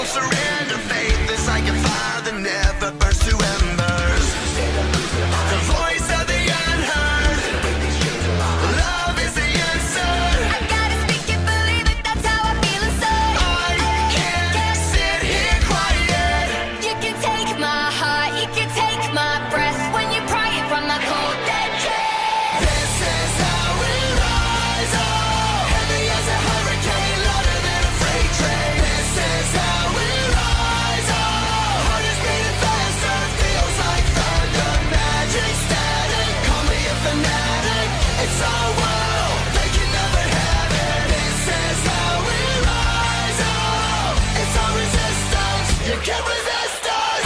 surrender. Faith is like a fire that never burns to embers. The voice of the unheard. Love is the answer. I gotta speak it, believe it, that's how I feel inside. I can't sit here quiet. You can take my heart, you can take my breath when you pry it from my cold dead chest. This is how we rise, oh, heavy as a hurricane, louder than a freight train. This is how we rise, oh, heart is beating faster, feels like thunder, magic, static, call me a fanatic. It's our world, they can never have it. This is how we rise, oh, it's our resistance, you can't resist us.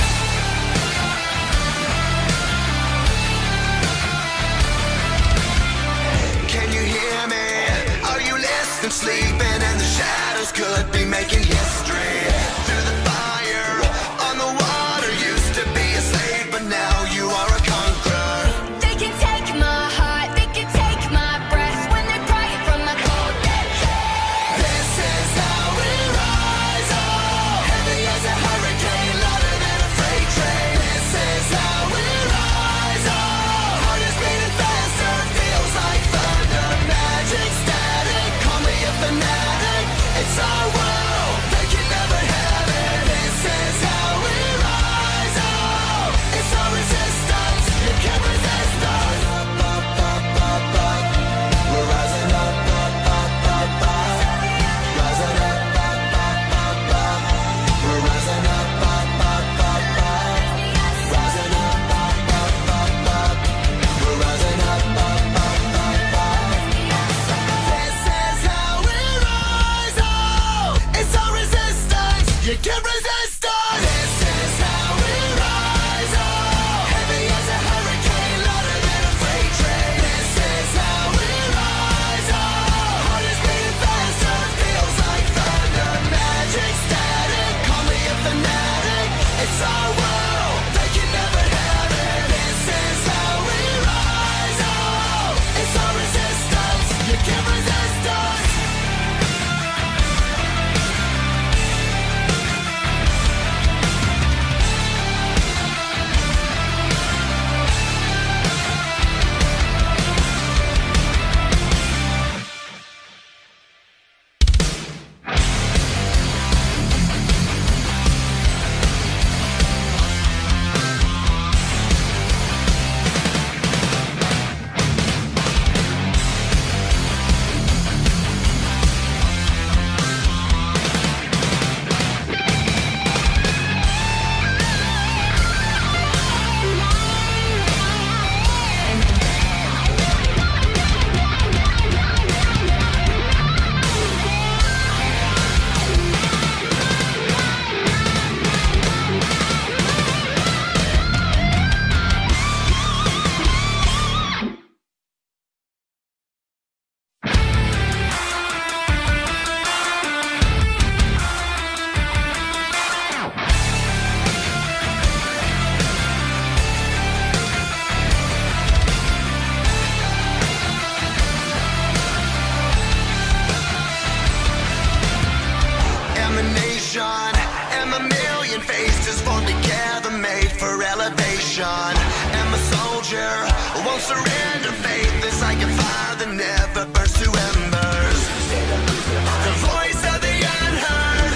Can you hear me? Are you listening? Sleeping and the shadows could be making history. Through the fire, on the water, used to be a slave, but now you are a conqueror. They can take my heart, they can take my breath when they pry it from my cold dead chest. This is how we rise, oh, heavy as a hurricane, louder than a freight train. This is how we rise, oh, heart is beating faster, feels like thunder, magic, static, call me a fanatic. It's our world, they can never have it. This is how we rise, oh, it's our resistance, you can't resist us. We're rising up, rising up, we're rising up, rising up, we're rising up. This is how we rise, oh, it's our resistance, you can't resist us. This is how we rise, oh, heavy as a hurricane, louder than a freight train. This is how we rise, oh, heart is beating faster, feels like thunder, magic, static, call me a fanatic. It's our world, they can never have it. This is how we rise, oh, it's our resistance, you can't resist us. Emanation, am a million faces formed together, made for elevation. Am a soldier, won't surrender. Faith is like a fire that never burns to embers. The voice of the unheard.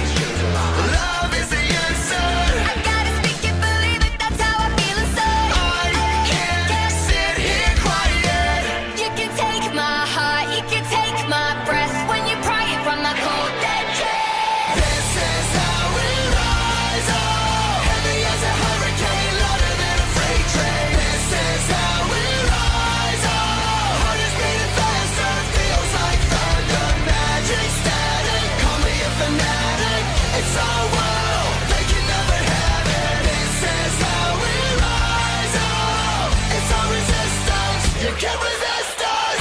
Love is the answer. I gotta speak it, believe it, that's how I feel inside. I can't sit here quiet. You can take my heart, you can take my breath when you pry it from my cold dead chest. This is how we rise, oh, heavy as a hurricane, louder than a freight train. This is how we rise, oh, heart is beating faster, feels like thunder, magic, static, call me a fanatic. It's our world, they can never have it. This is how we rise, oh, it's our resistance, you can't resist us.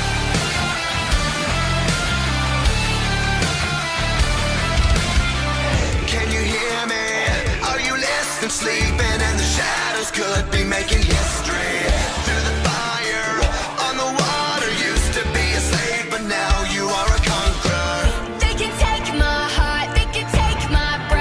Can you hear me? Are you listening? Sleeping and the shadows could be making history. Through the fire, on the water, used to be a slave, but now you are a conqueror. They can take my heart, they can take my breath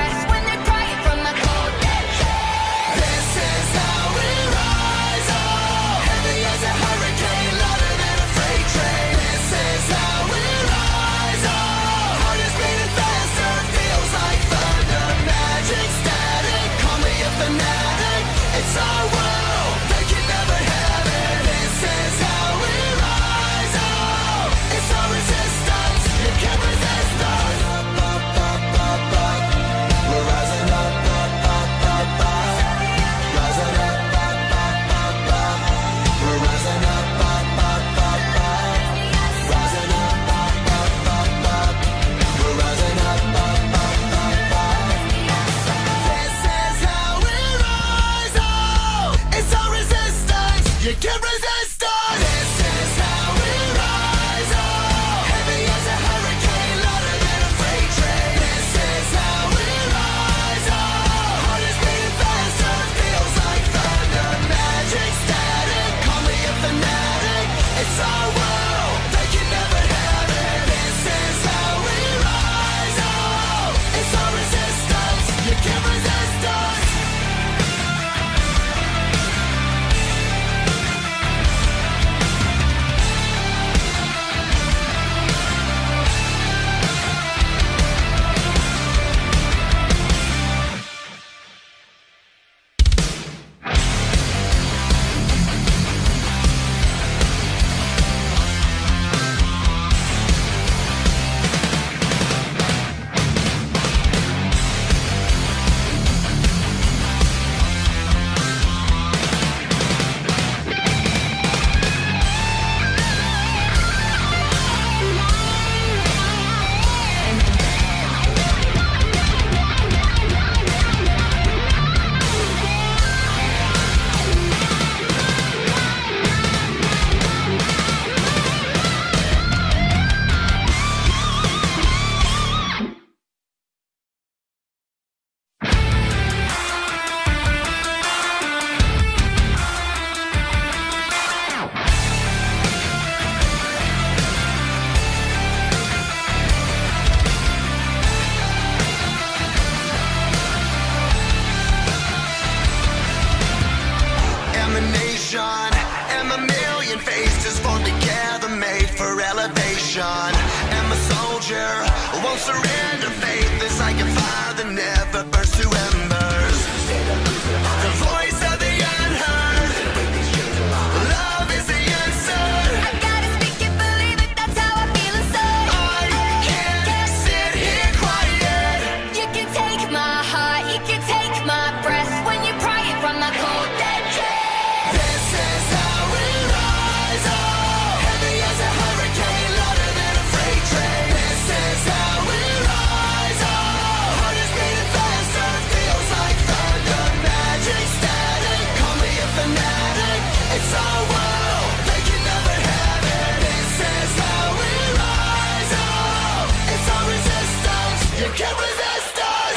won't surrender. Faith is like a fire that never burns to embers. The voice of the unheard. Love is the answer. I gotta speak it, believe it, that's how I feel inside. I can't sit here quiet. You can take my heart, you can take my breath when you pry it from my cold dead chest. This is how we rise. Oh, heavy as a hurricane, louder than a freight train. This is how we rise. Oh, heart is beating faster, feels like thunder, magic, static. Call me a fanatic. It's our world, they can never have it. This is how we rise. Oh, it's our resistance. You can't resist us.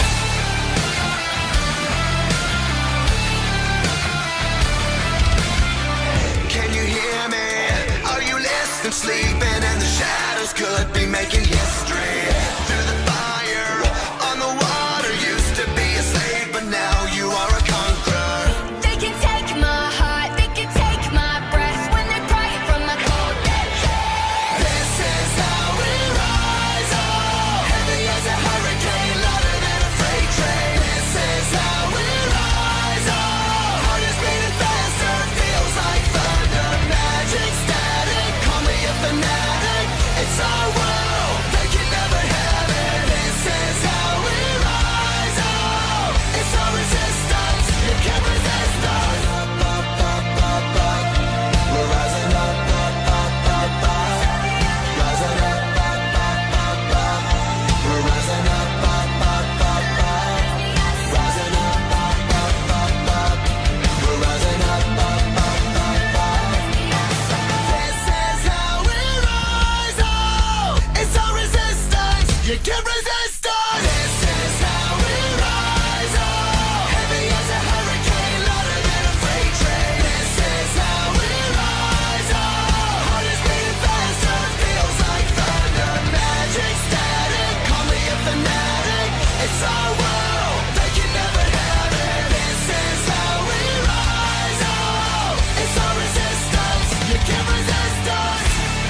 Can you hear me? Are you listening? Sleeping and the shadows could be making history. Through the fire, on the water, used to be a slave, but now you are a conqueror. They can take my heart, they can take my breath when they pry it from my cold dead chest. This is how we rise. Oh, heavy as a hurricane, louder than a freight train. This is how we rise. Oh, heart is beating faster, feels like thunder, magic, static. Call me a fanatic. It's our world, they can never have it. This is how we rise. Oh, it's our resistance. You can't resist us. Up, up, up, up, up. We're rising up, up, up, up, up. Rising up, up, up, up, up. We're rising up, up, up, up, up. Rising up, up, up, up, up. We're rising up, up, up, up, up. This is how we rise. Oh, it's our resistance. You can't resist us. This is how we rise. Oh, heavy as a hurricane, louder than a freight train. This is how we rise. Oh, heart is beating faster, feels like thunder, magic, static. Call me a fanatic. It's our world, they can never have it. This is how we rise. Oh, it's our resistance. You can't resist us.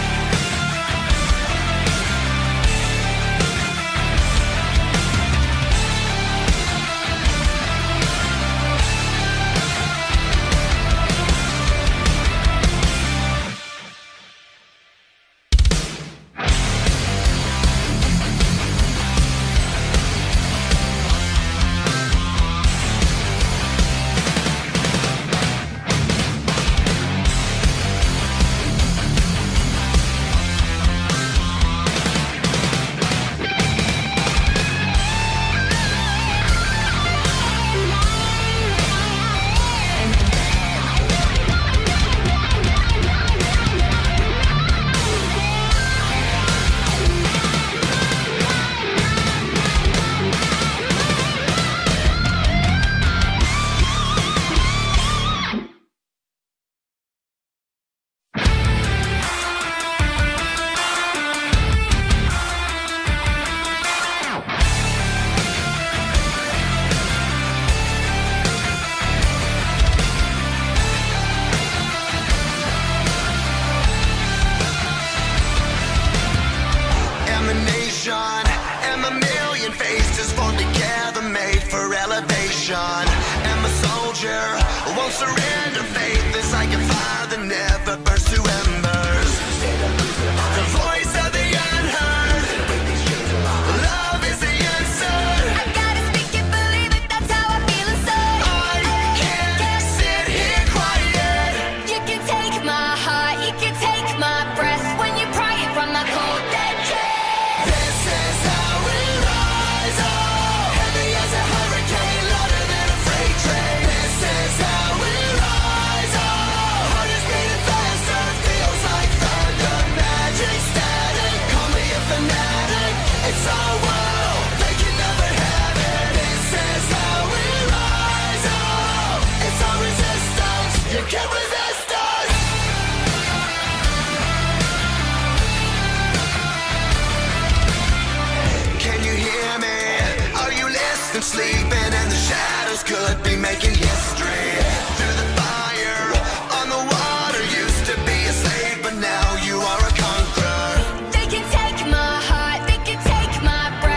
Emanation, am a million faces formed together, made for elevation. Am a soldier, won't surrender. Faith is like a fire that never burns to embers. The voice of the unheard. Love is the answer. I gotta speak it, believe it, that's how I feel inside. I can't sit here quiet. You can take my heart, you can take my breath when you pry it from my cold dead chest. This is how we rise. Oh, heavy as a hurricane, louder than a freight train. This is how we rise. Oh, heart is beating faster, feels like thunder, magic, static. Call me a fanatic. It's our world, they can never have it. This is how we rise. Oh, it's our resistance. You can't resist us. Can you hear me? Are you listening? Sleeping and the shadows could be making history. Through the fire, on the water, used to be a slave, but now you are a conqueror. They can take my heart, they can take my breath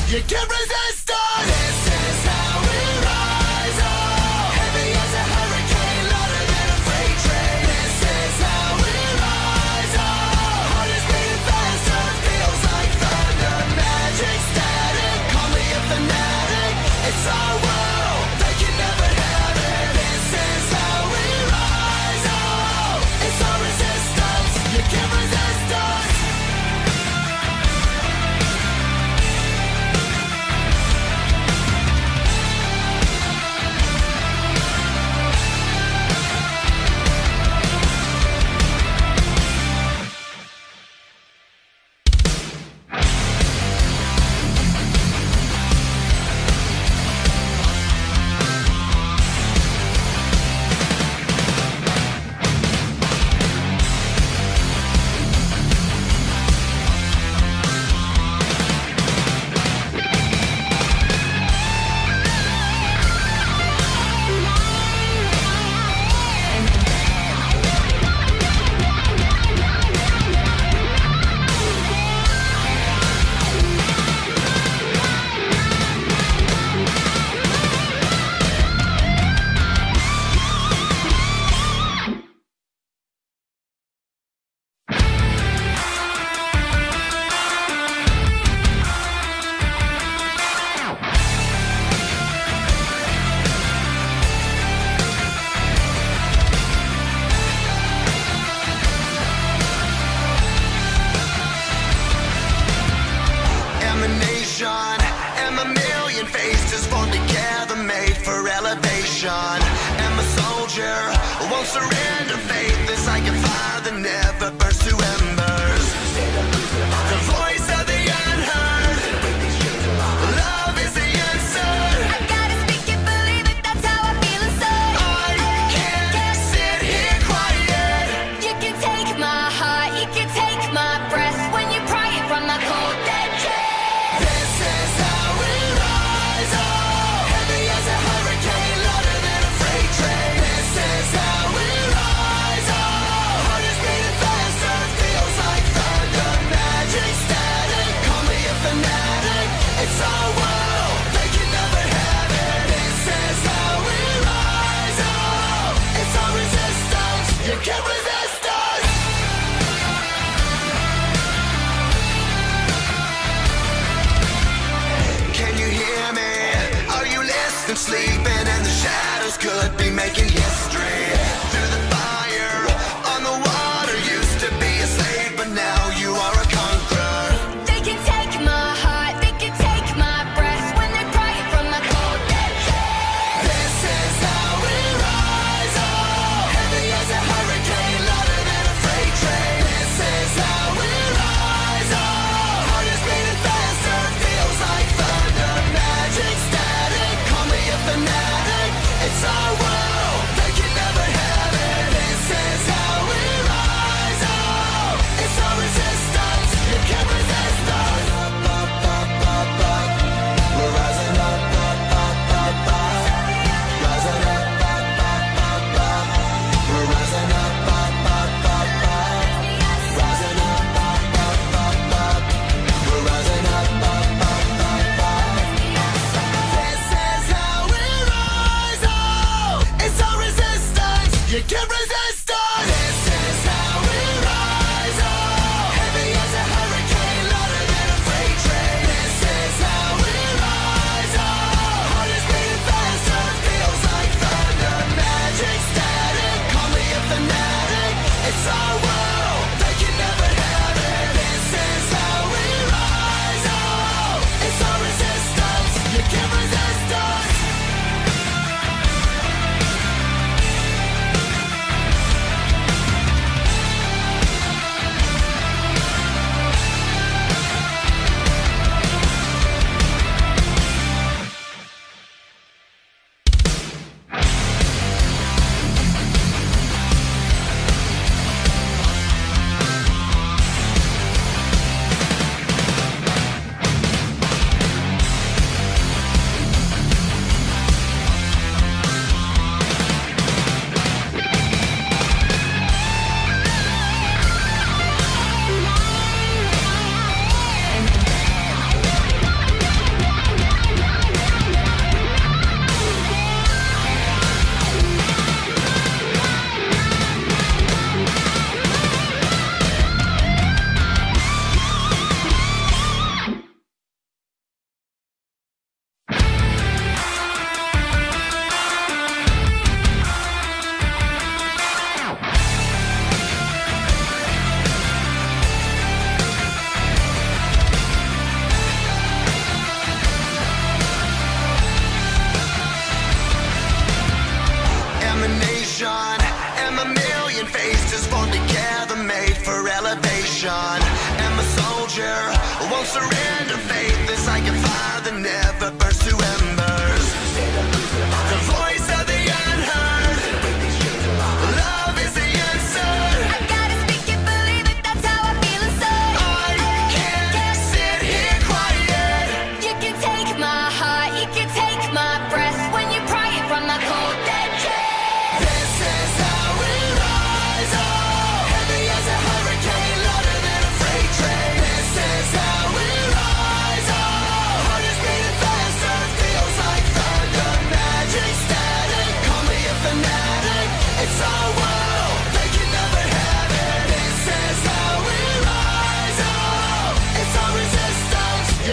You can't resist us. This is how we rise up. Heavy as a hurricane, louder than a freight train. This is how we rise up. Heart is beating faster, feels like thunder. Magic static, call me a fanatic. It's our world, they can never have it. This is how we rise up. It's our resistance, you can't resist us. Am a million faces formed together, made for elevation. Am a soldier, won't surrender. Faith is like a fire that never burns to embers. The voice of the unheard. Love is the answer. I gotta speak it, believe it, that's how I feel inside. I can't sit here quiet. You can take my heart, you can take my breath when you pry it from my cold dead chest. This is how we rise up. Heavy as a hurricane, louder than a freight train. This is how we rise up. Heart is beating faster, feels like thunder. Magic static, call me a fanatic. It's our world, they can never have it. This is how we rise up. It's our resistance, you can't resist us. Can you hear me? Are you listening? Sleeping and the shadows could be making history. Through the fire, on the water, used to be a slave, but now you are a conqueror. They can take my heart, they can take my breath when they pry it from my cold dead chest. This is how we rise up. Heavy as a hurricane, louder than a freight train. This is how we rise up. Heart is beating faster, feels like thunder. Magic static, call me a fanatic. It's our world,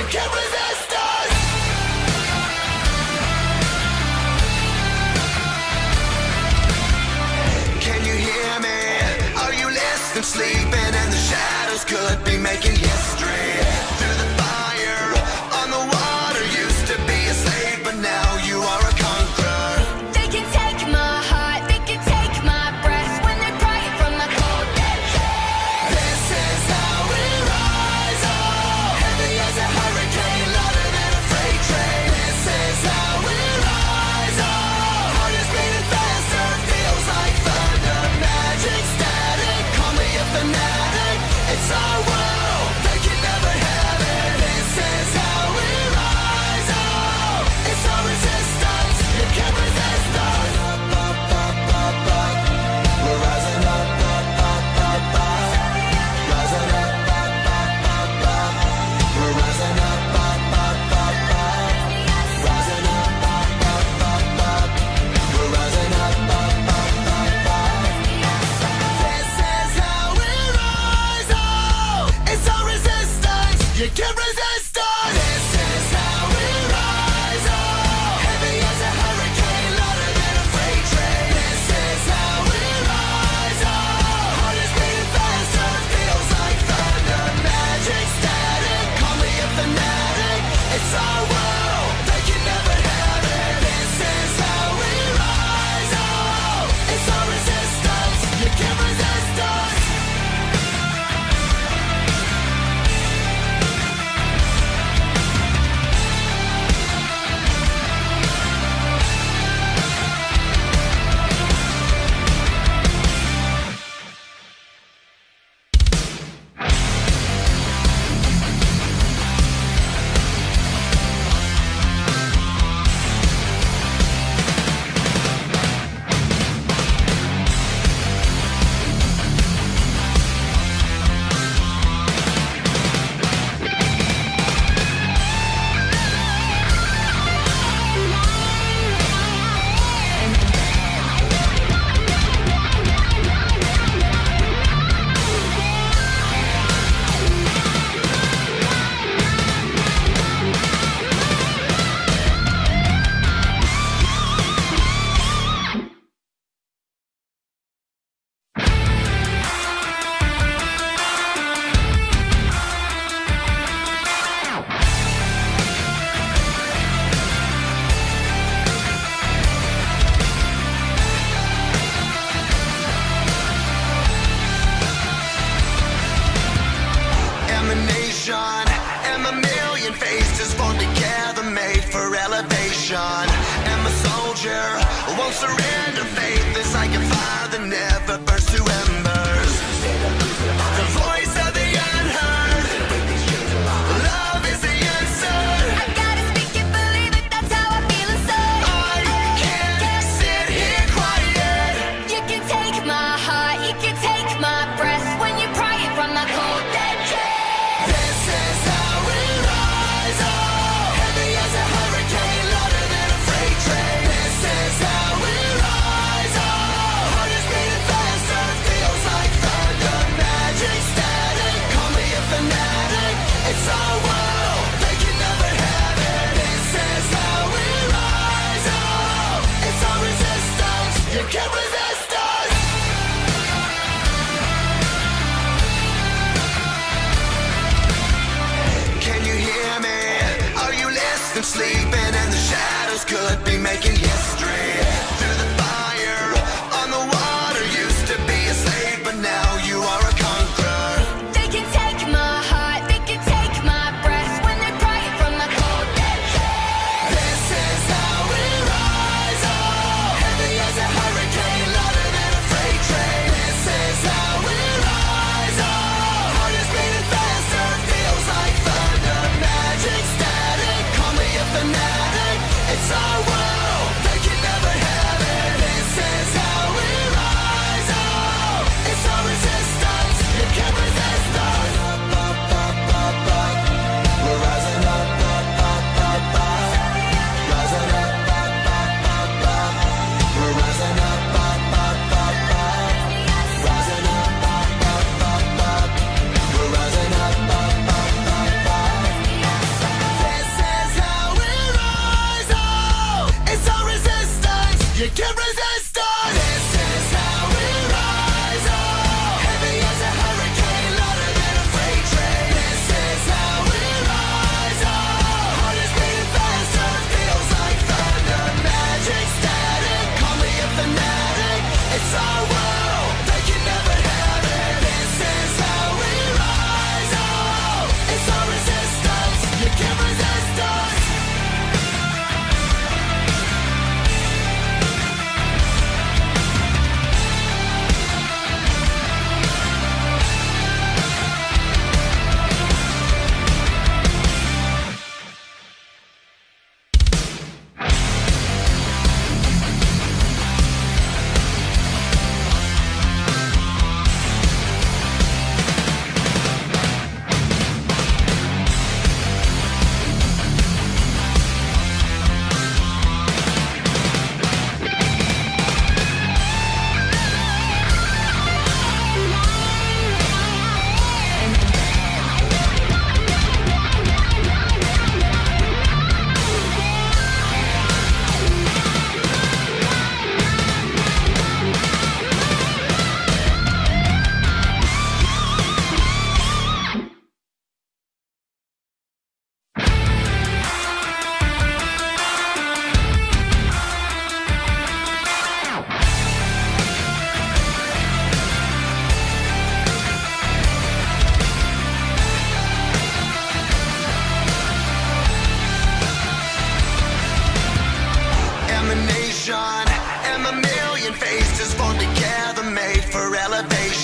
You can't resist us. Can you hear me? Are you listening? Sleeping and the shadows could be making history. Through the fire, on the water, used to be a slave, but now you are a conqueror. They can take my heart, they can take my breath when they pry it from my cold dead chest. This is how we rise, oh, heavy as a hurricane, louder than a freight train. This is how we rise, oh, heart is beating faster, feels like thunder, magic static, call me a fanatic. It's our world, they can never have it. This is how we rise, oh, it's our resistance, you can't resist us. Up, up, up, up, up. We're rising up, up, up, up, up. Rising up, up, up, up, up. We're rising up, up, up, up, up. Rising up, up, up, up, up. We're rising up, up, up, up, up. This is how we rise, oh, it's our resistance, you can't resist us. This is how we rise, oh, heavy as a hurricane, louder than a freight train. This is how we rise, oh, heart is beating faster, feels like thunder, magic static, call me a fanatic. It's our world, they can never have it. This is how we rise, oh, it's our resistance, you can't resist us. Emanation, am a million faces formed together, made for elevation. Am a soldier, won't surrender. Faith is like a fire that never burns to embers. The voice of the unheard, love is the answer. I gotta speak it, believe it, that's how I feel inside. I can't sit here quiet. You can take my heart, you can take my breath when you pry it from my cold dead chest. This is how we rise, oh, heavy as a hurricane, louder than a freight train. This is how we rise, oh, heart is beating faster, feels like thunder, magic static, call me a fanatic. It's our world, they can never have it. This is how we rise, oh, it's our resistance, you can't resist us. Can you hear me? Are you listening? Sleeping and the shadows could be making history. Through the fire, on the water, used to be a slave, but now you are a conqueror. They can take my heart, they can take my breath when they pry it from my cold dead chest. This is how we rise, oh, heavy as a hurricane, louder than a freight train. This is how we rise, oh, heart is beating faster, feels like thunder, magic static, call me a fanatic.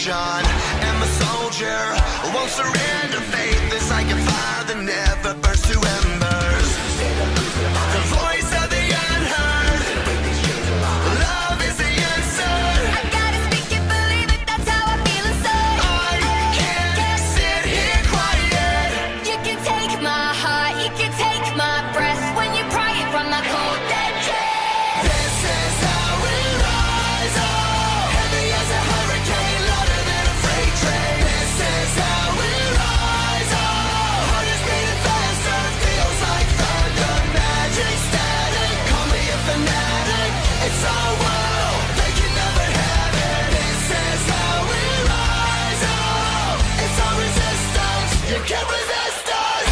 nation. I'm a soldier, won't surrender. Faith is like a fire that never burns to embers. The voice of the unheard. Love is the answer. I gotta speak it, believe it, that's how I feel inside. I can't sit here quiet. You can take my heart, you can take my breath when you pry it from my cold dead chest. This is how we rise up. Heavy as a hurricane, louder than a freight train. This is how we rise up. Heart is beating faster, feels like thunder. Magic static, call me a fanatic. It's our world, they can never have it. This is how we rise up. It's our resistance, you can't resist us.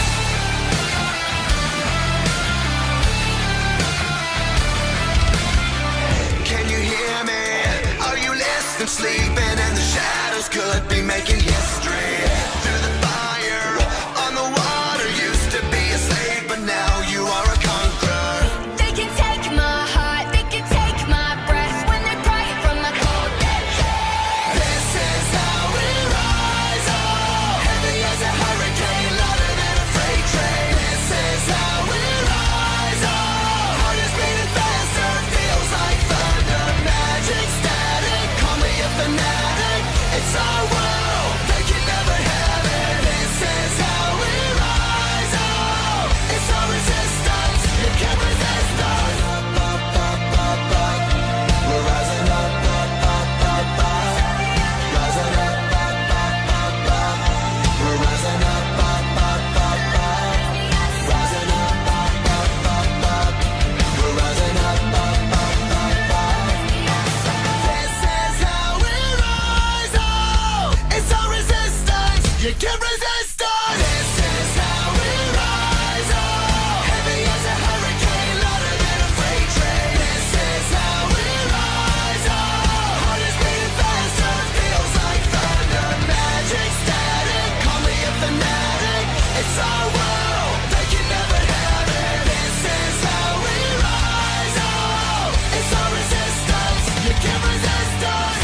Can you hear me? Are you listening? Sleeping and the shadows could be making history. Through the fire, on the water, used to be a slave, but now you are a conqueror. They can take my heart, they can take my breath when they pry it from my cold dead chest. This is how we rise up. Heavy as a hurricane, louder than a freight train. This is how we rise up. Heart is beating faster, feels like thunder. Magic static, call me a fanatic. It's our world, they can never have it. This is how we rise up. It's our resistance, you can't resist us. We're rising up, rising up, we're rising up, rising up, we're rising up. This is how we rise up. It's our resistance, you can't resist us. This is how we rise up. Heavy as a hurricane, louder than a freight train. This is how we rise up. Heart is beating faster, feels like thunder. Magic static, call me a fanatic. It's our world, they can never have it. This is how we rise up. It's our resistance, you can't resist us.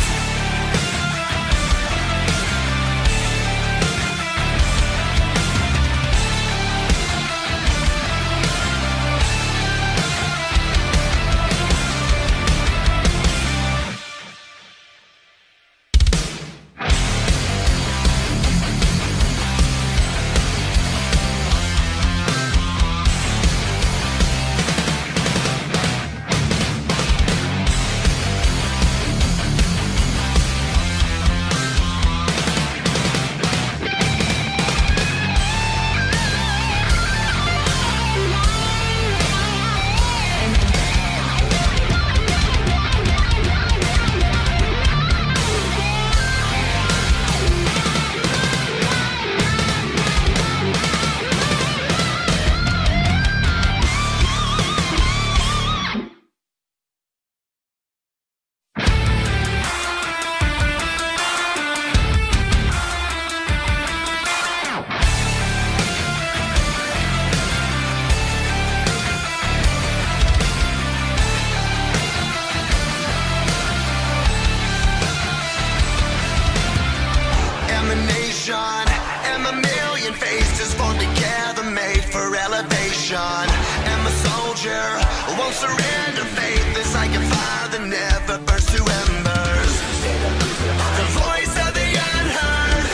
Emanation, and a million faces formed together, made for elevation. I'm a soldier, won't surrender. Faith is like a fire that never burns to embers. The voice of the unheard.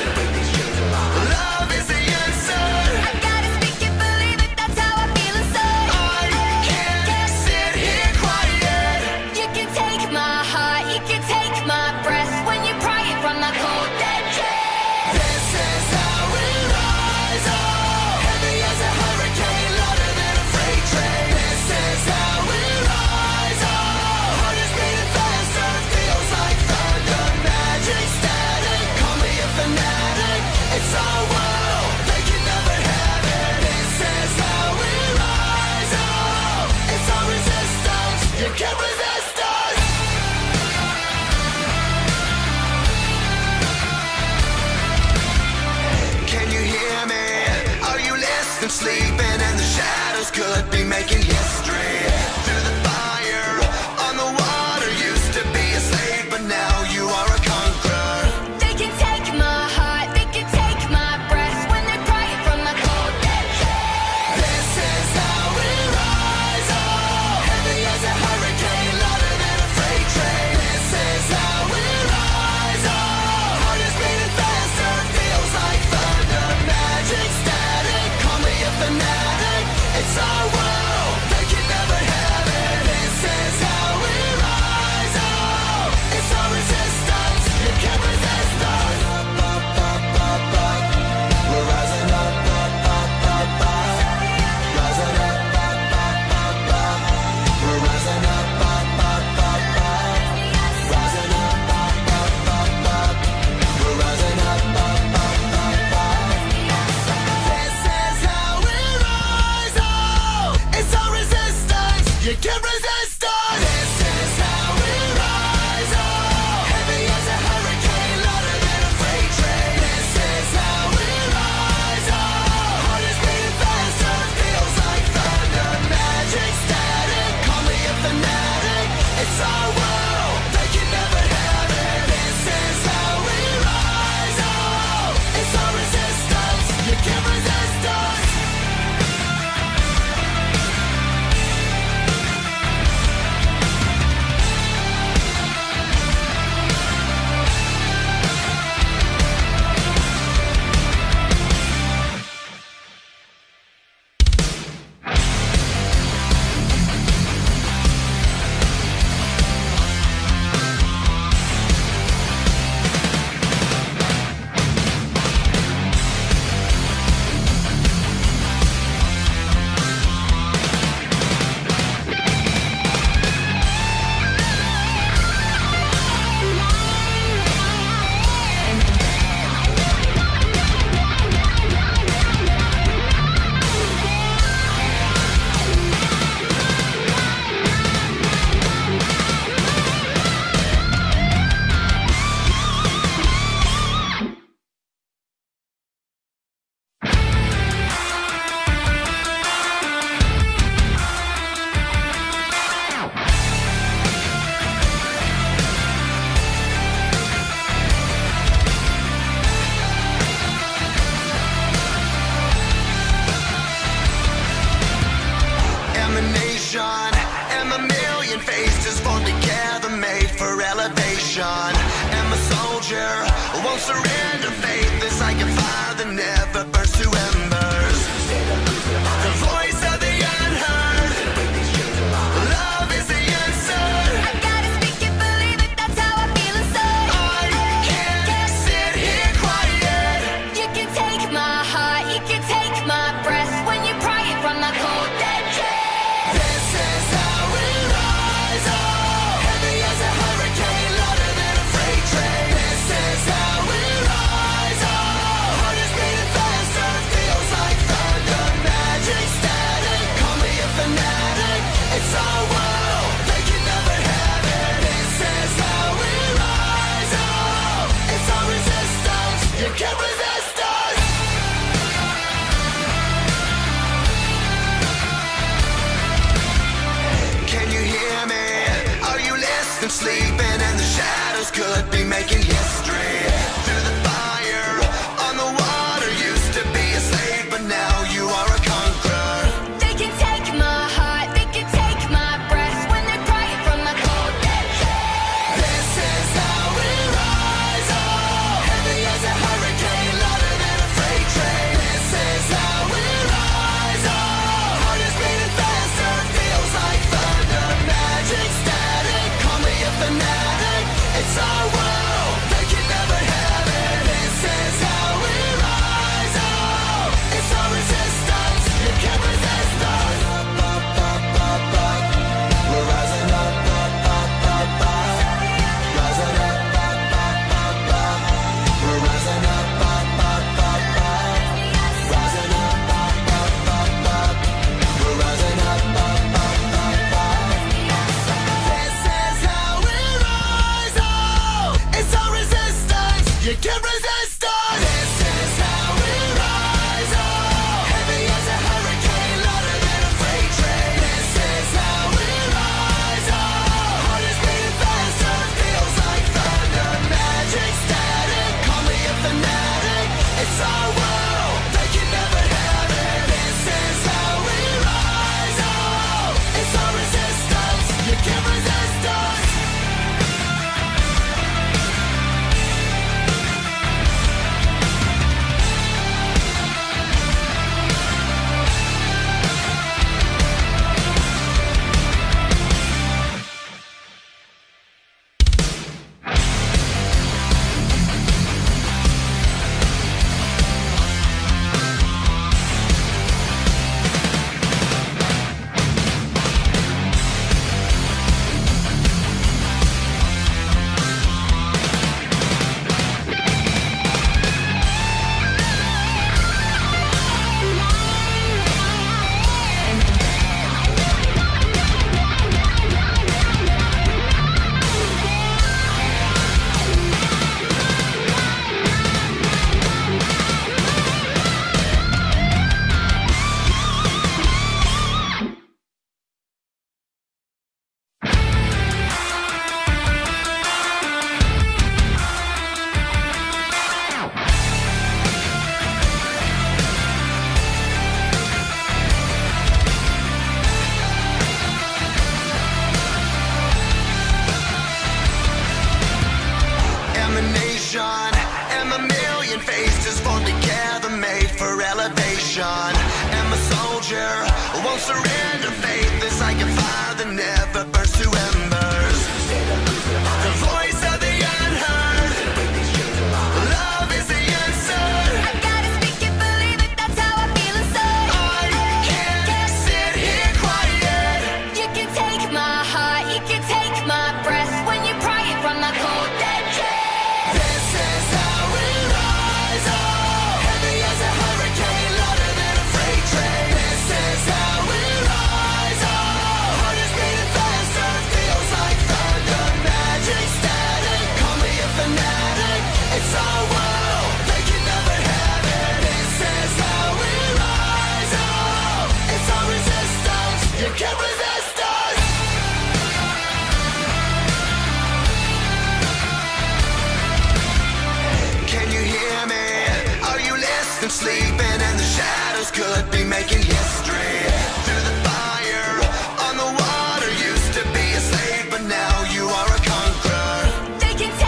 Love is the answer. I gotta speak it, believe it, that's how I feel inside. I can't sit here quiet. You can take my heart, you can take my breath when you pry it from my cold dead chest. This is how we rise up. Heavy as a hurricane, louder than a freight train. This is how we rise up. Heart is beating faster, feels like thunder. Magic static, call me a fanatic. It's our world, they can never have it. This is how we rise up. It's our resistance, you can't resist us. Can you hear me? Are you listening? Sleeping and the shadows could be making history. Through the fire, on the water, used to be a slave, but now you are a conqueror. They can nation. I'm a soldier, won't surrender. Faith is like a fire that never burns to embers. The voice of the unheard. Love is the answer. I gotta speak it, believe it, that's how I feel inside. I can't sit here quiet. You can take my heart, you can take my breath when you pry it from my cold dead chest. This is how we rise up. Heavy as a hurricane, louder than a freight train. This is how we rise up. Heart is beating faster, feels like thunder. Magic static, call me a fanatic. It's our world, they can never have it. This is how we rise up. It's our resistance, you can't resist us. Can you hear me? Are you listening? Sleeping and the shadows could be making history. Through the fire, on the water, used to be a slave, but now you are a conqueror. They can take my heart, they can take my breath when they pry it from my cold dead chest. This is how we rise up. Heavy as a hurricane, louder than a freight train. This is how we rise up. Heart is beating faster, feels like thunder. Magic static, call me a fanatic. It's our world, they can never have it. This is how we rise up. It's our resistance, you can't resist us. We're rising up, rising up, we're rising up, rising up, we're rising up. This is how we rise up. It's our resistance, you can't resist us. This is how we rise up. Heavy as a hurricane, louder than a freight train. This is how we rise up. Heart is beating faster, feels like thunder. Magic static, call me a fanatic. It's our world, they can never have it. This is how we rise up. It's our resistance, you can't resist us. Emanation, and a million faces formed together, made for elevation. I'm a soldier, won't surrender. Faith is like a fire that never burns to embers. The voice of the unheard. Love is the answer. I gotta speak it, believe it, that's how I feel inside. I can't sit here quiet. You can take my heart, you can take my breath when you pry it from my cold dead chest. This is how we rise up. Heavy as a hurricane, louder than a freight train. This is how we rise up. Heart is beating faster, feels like thunder. Magic static, call me a fanatic. It's our world, they can never have it. This is how we rise up. It's our resistance, you can't resist us. Can you hear me? Are you listening? Sleeping and the shadows could be making history. Through the fire, on the water, used to be a slave, but now you are a conqueror. They can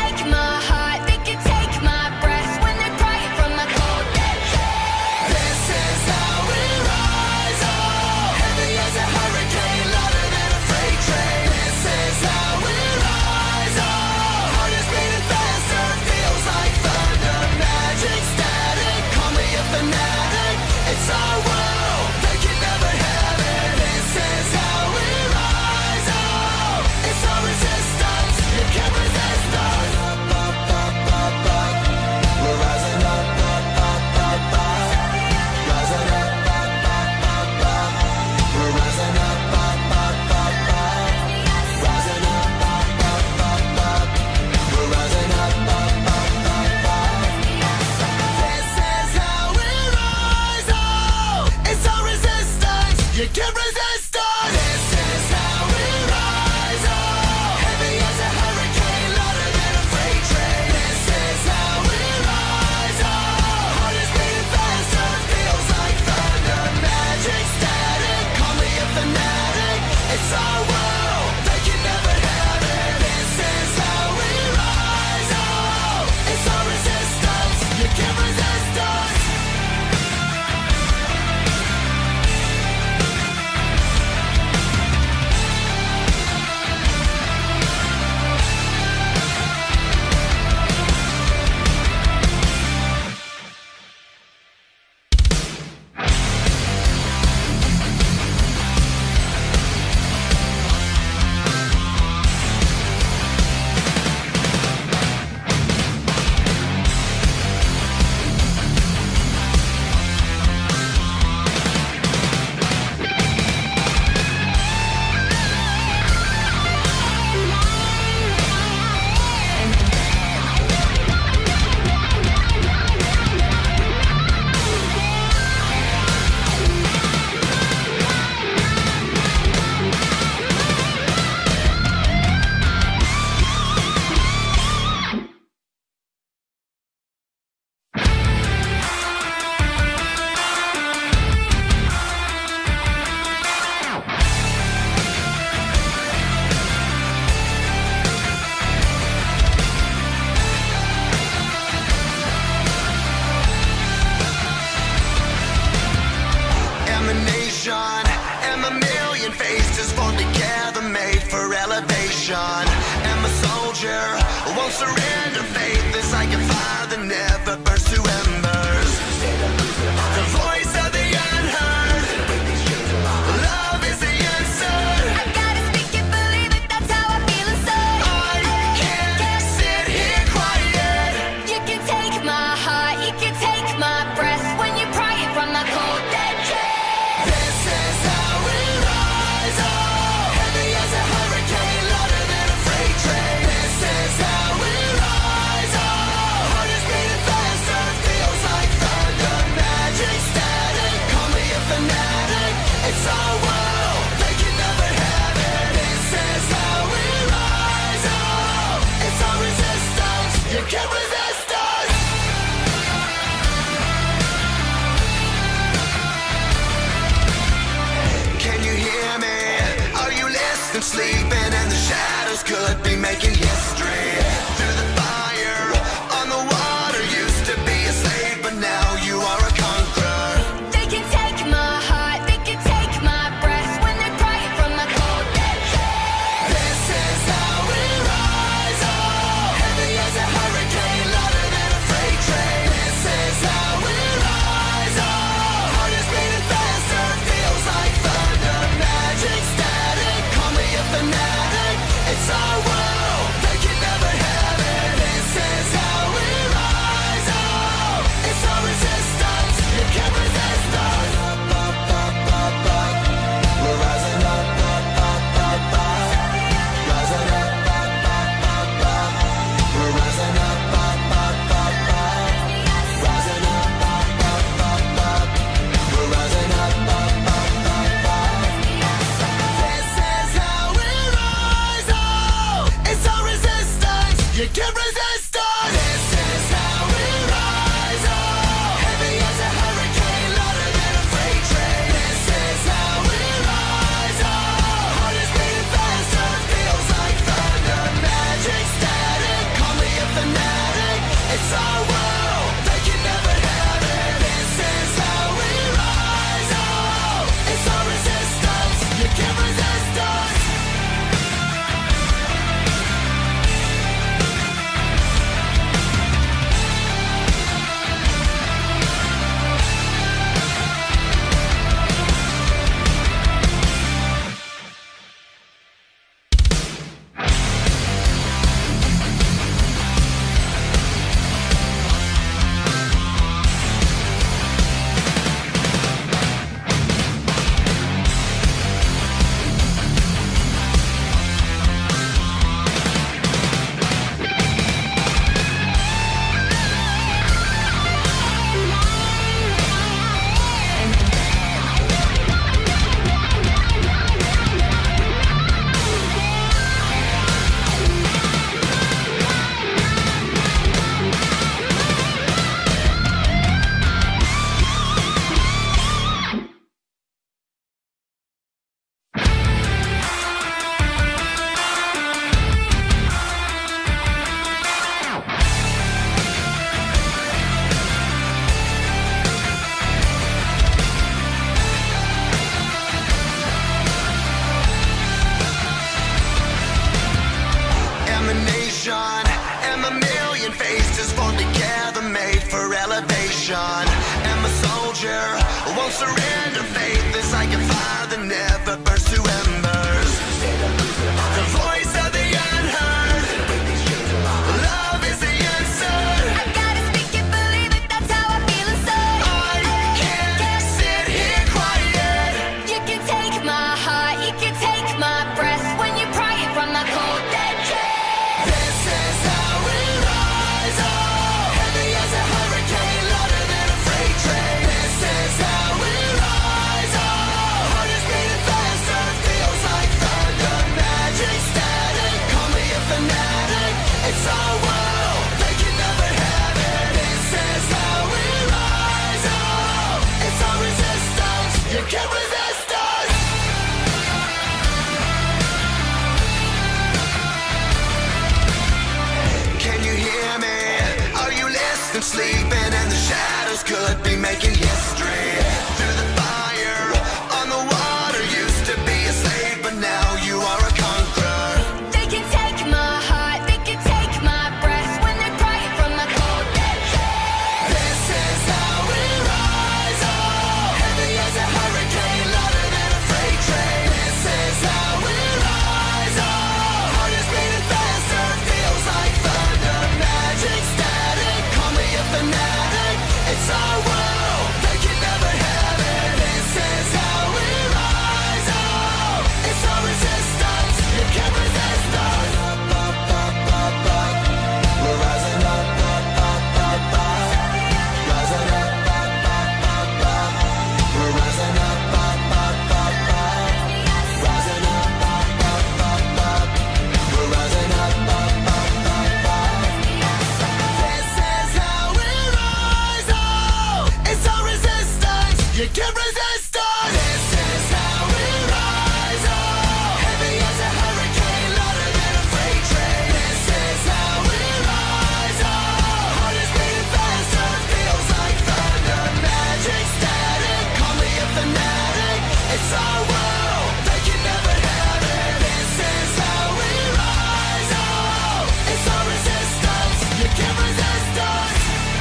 resistance. This is how we rise up. Heavy as a hurricane, louder than a freight train. This is how we rise up. Heart is beating faster, feels like thunder. Magic static, call me a fanatic. It's our world, they can never have it. This is how we rise up. It's our resistance, you can't resist us. Emanation, and a million faces formed together, made for elevation. I'm a soldier, won't surrender. Faith is like a fire that never burns to embers. The voice of the unheard. Love is the answer. I gotta speak it, believe it, that's how I feel inside. I can't sit here quiet. You can take my heart, you can take my breath when you pry it from my cold dead chest. This is how we rise up. Heavy as a hurricane, louder than a freight train. This is how we rise up. Heart is beating faster, feels like thunder. Magic static, call me a fanatic. It's our world, they can never have it. This is how we rise up. It's our resistance, you can't resist us. Can you hear me? Are you listening? Sleeping and the shadows could be making history. Through the fire, on the water, used to be a slave, but now you are a conqueror. They can take my heart, they can take my breath when they pry it from my cold dead chest. This is how we rise up. Heavy as a hurricane, louder than a freight train. This is how we rise up. Heart is beating faster, feels like thunder. Magic static, call me a fanatic. It's our world, won't surrender. Faith is like a fire that never burns to embers. The voice of the unheard. Love is the answer. I gotta speak it, believe it, that's how I feel inside. I can't sit here quiet. You can take my heart, you can take my breath when you pry it from my cold dead chest. This is how we rise up. Heavy as a hurricane, louder than a freight train. This is how we rise up. Heart is beating faster, feels like thunder. Magic static, call me a fanatic. It's our world, they can never have it. This is how we rise up. It's our resistance, you can't resist us. Can you hear me? Are you listening? Sleeping and the shadows could be making history. Through the fire, on the water, used to be a slave, but now you are a conqueror. They can take my heart, they can take my breath when they pry it from my cold dead chest. This is how we rise up. Heavy as a hurricane, louder than a freight train. This is how we rise up. Heart is beating faster, feels like thunder. Magic static, call me a fanatic. It's our world, they can never have it. This is how we rise up. It's our resistance, you can't resist us. Up, up, up, up, up. We're rising up, up, up, up, up. Rising up, up, up, up, up. We're rising up, up, up, up, up. Rising up, up, up, up, up. We're rising up, up, up, up, up. This is how we rise up. It's our resistance, you can't resist us. This is how we rise up. Heavy as a hurricane, louder than a freight train. This is how we rise up. Heart is beating faster, feels like thunder. Magic static, call me a fanatic. It's our world, they can never have it. This is how we rise up. It's our resistance, you can't resist us.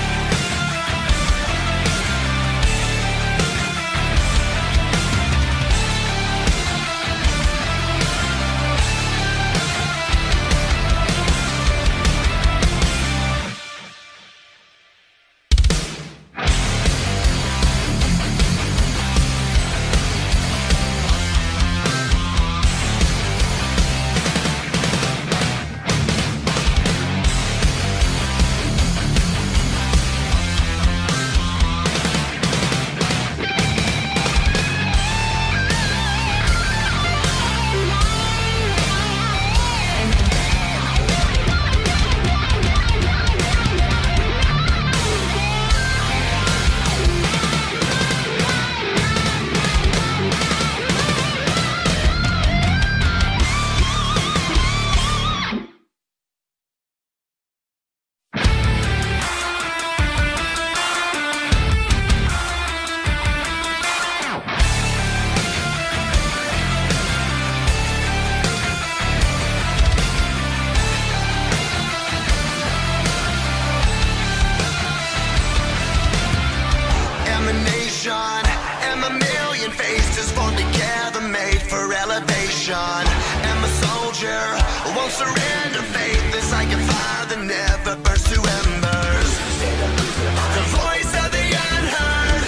Emanation, and a million faces formed together, made for elevation. I'm a soldier, won't surrender. Faith is like a fire that never burns to embers. The voice of the unheard.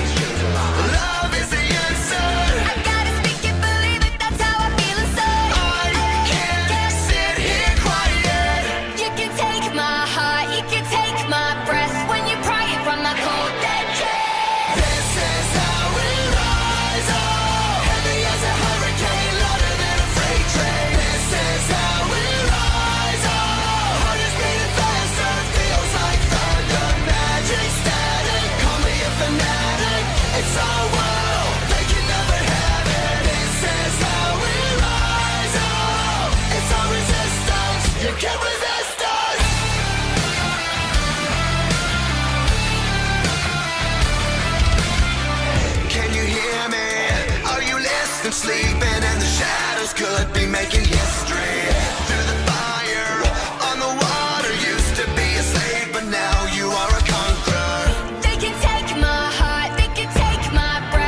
Love is the answer. I gotta speak it, believe it, that's how I feel inside. I can't sit here quiet. You can take my heart, you can take my breath when you pry it from my cold dead chest. This is how we rise up. Heavy as a hurricane, louder than a freight train. This is how we rise up. Heart is beating faster, feels like thunder. Magic static, call me a fanatic. It's our world, they can never have it. This is how we rise up. It's our resistance, you can't resist us. Can you hear me? Are you listening? Sleeping and the shadows could be making history. Through the fire, on the water, used to be a slave, but now you are a conqueror. They can take my heart, they can take my breath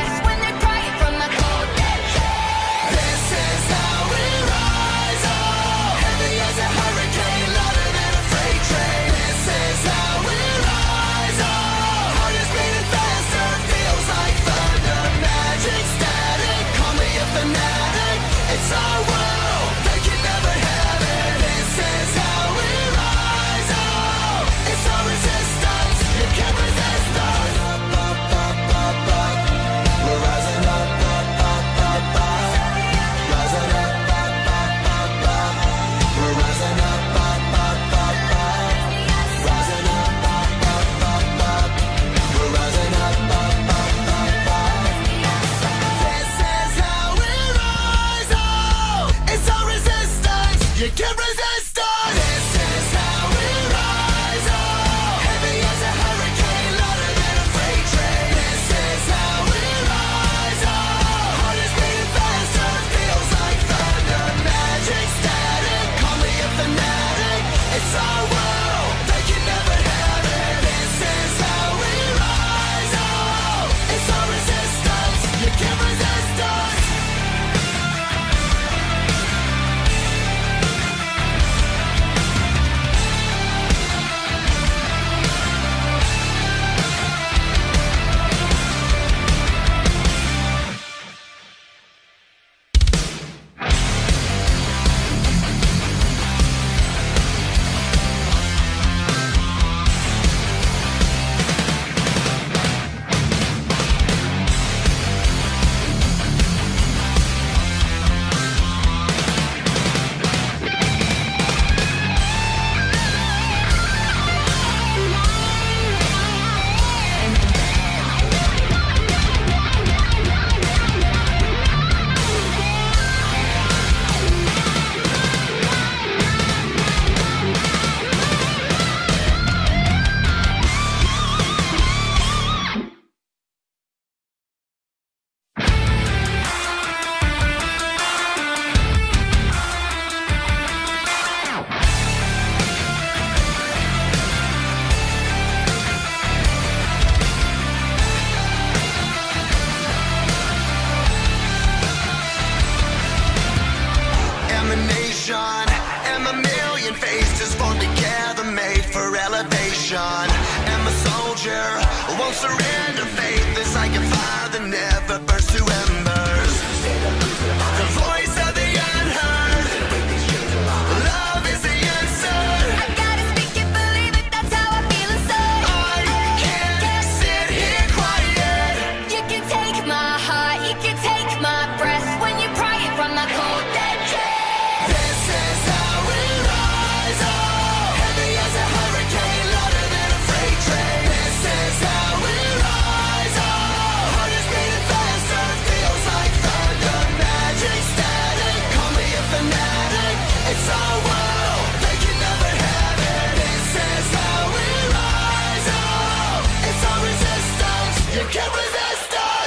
million faces formed together, made for elevation. And my soldier won't surrender. Faith is like a fire that never burns to embers. The voice of the unheard. Love is the answer. I gotta speak it, believe it, that's how I feel inside. I can't sit here quiet. You can take my heart, you can take my breath when you pry it from my cold dead chest. This is how we rise, oh, heavy as a hurricane, louder than a freight train. This is how we rise, oh, heart is beating faster, feels like thunder, magic, static, call me a fanatic. It's our world, they can never have it. This is how we rise, oh, it's our resistance, you can't resist us.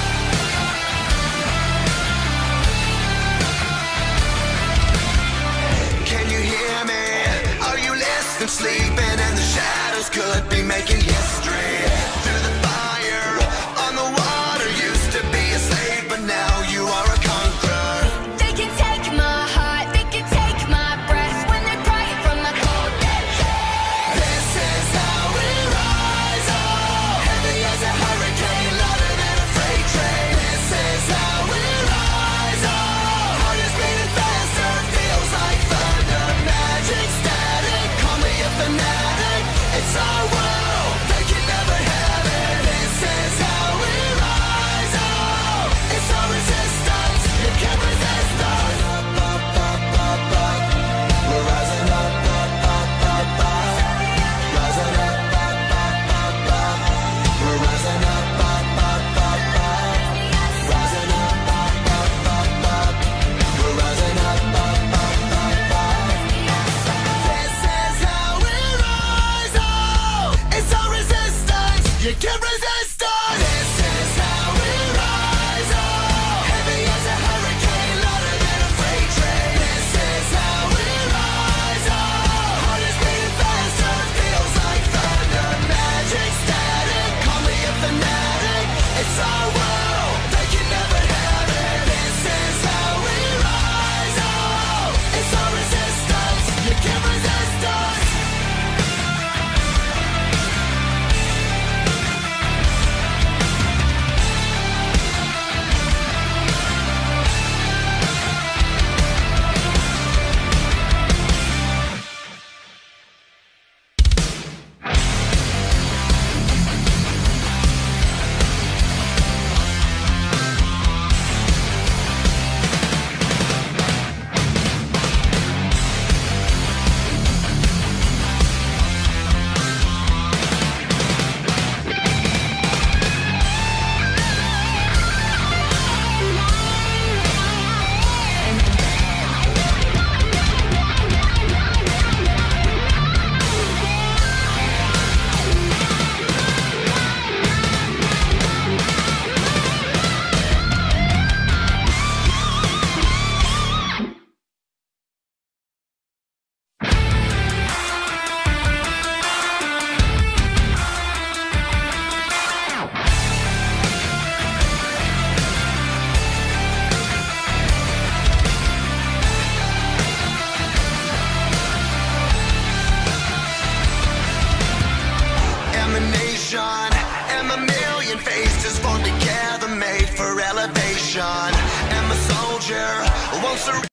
Can you hear me? Are you listening? Sleeping and the shadows could be making history. Through the fire, on the water, used to be a slave, but now you are a conqueror. They can take my heart, they can take my breath when they pry it from my cold dead chest. This is how we rise, oh, heavy as a hurricane, louder than a freight train. This is how we rise, oh, heart is beating faster, feels like thunder, magic, static, call me a fanatic. It's our world, they can never have it. This is how we rise, oh, it's our resistance, you can't resist us. We're rising up, rising up, we're rising up, rising up, we're rising up. This is how we rise, oh, it's our resistance, you can't resist us. This is how we rise, oh, heavy as a hurricane, louder than a freight train. This is how we rise, oh, heart is beating faster, feels like thunder, magic, static, call me a fanatic. It's our world, they can never have it. This is how we rise, oh, it's our resistance, you can't resist us. Emanation, and a million faces formed together, made for elevation. And my soldier won't surrender.